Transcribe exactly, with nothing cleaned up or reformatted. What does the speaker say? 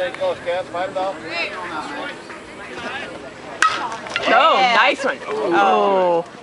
Stay close, Cap. Fight it off. Oh, nice one. Oh.